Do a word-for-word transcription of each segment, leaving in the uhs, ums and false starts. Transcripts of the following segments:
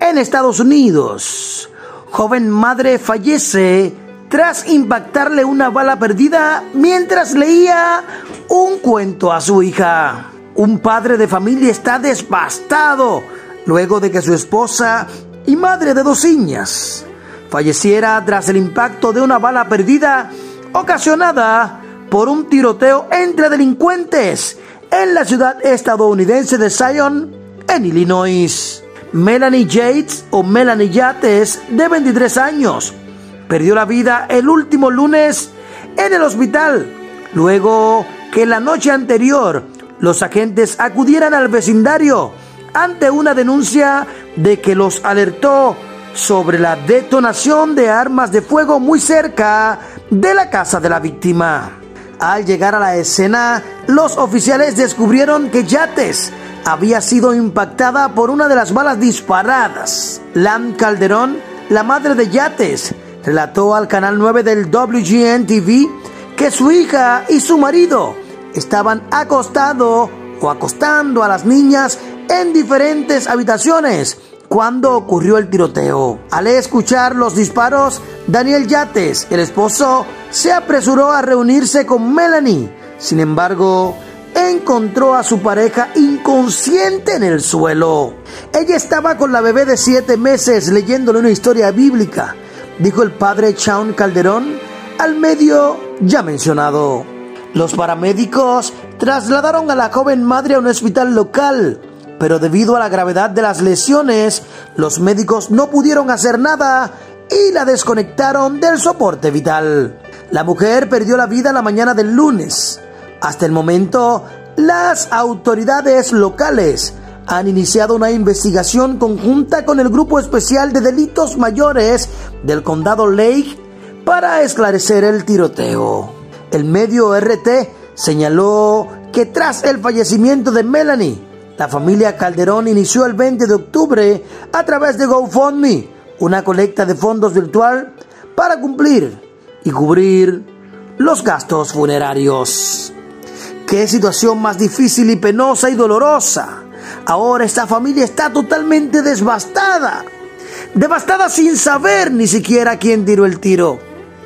en Estados Unidos. Joven madre fallece tras impactarle una bala perdida mientras leía un cuento a su hija. Un padre de familia está devastado luego de que su esposa y madre de dos niñas falleciera tras el impacto de una bala perdida ocasionada por un tiroteo entre delincuentes en la ciudad estadounidense de Zion, en Illinois. Melanie Yates, o Melanie Yates, de veintitrés años, perdió la vida el último lunes en el hospital, luego que la noche anterior los agentes acudieran al vecindario ante una denuncia de que los alertó sobre la detonación de armas de fuego muy cerca de la casa de la víctima. Al llegar a la escena, los oficiales descubrieron que Yates había sido impactada por una de las balas disparadas. Lam Calderón, la madre de Yates, relató al canal nueve del W G N T V que su hija y su marido estaban acostados o acostando a las niñas en diferentes habitaciones cuando ocurrió el tiroteo. Al escuchar los disparos, Daniel Yates, el esposo, se apresuró a reunirse con Melanie. Sin embargo, encontró a su pareja inconsciente en el suelo. Ella estaba con la bebé de siete meses leyéndole una historia bíblica, dijo el padre Shawn Calderón al medio ya mencionado. Los paramédicos trasladaron a la joven madre a un hospital local, pero debido a la gravedad de las lesiones, los médicos no pudieron hacer nada y la desconectaron del soporte vital. La mujer perdió la vida la mañana del lunes. Hasta el momento, las autoridades locales han iniciado una investigación conjunta con el Grupo Especial de Delitos Mayores del Condado Lake para esclarecer el tiroteo. El medio R T señaló que tras el fallecimiento de Melanie, la familia Calderón inició el veinte de octubre a través de GoFundMe una colecta de fondos virtual para cumplir y cubrir los gastos funerarios. ¡Qué situación más difícil y penosa y dolorosa! Ahora esta familia está totalmente devastada. Devastada sin saber ni siquiera quién tiró el tiro.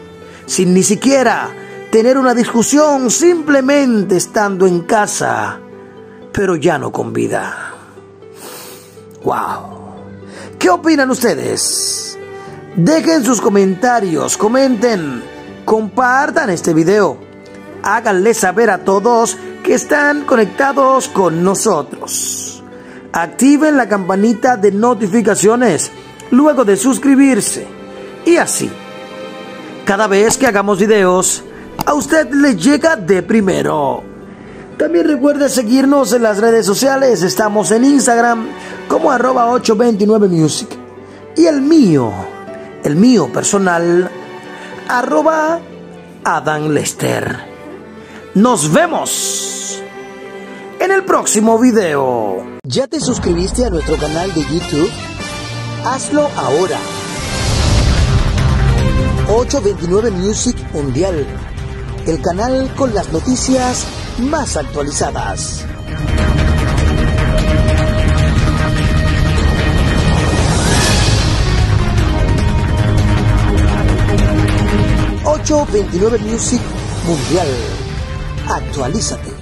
Sin ni siquiera tener una discusión, simplemente estando en casa, pero ya no con vida. ¡Wow! ¿Qué opinan ustedes? Dejen sus comentarios, comenten, compartan este video. Háganle saber a todos que están conectados con nosotros. Activen la campanita de notificaciones luego de suscribirse. Y así, cada vez que hagamos videos, a usted le llega de primero. También recuerde seguirnos en las redes sociales. Estamos en Instagram como arroba ocho veintinueve music. Y el mío, el mío personal, arroba Adam Lester. Nos vemos en el próximo video. ¿Ya te suscribiste a nuestro canal de YouTube? Hazlo ahora. ocho veintinueve Music Mundial, el canal con las noticias más actualizadas. ocho veintinueve Music Mundial. Actualízate.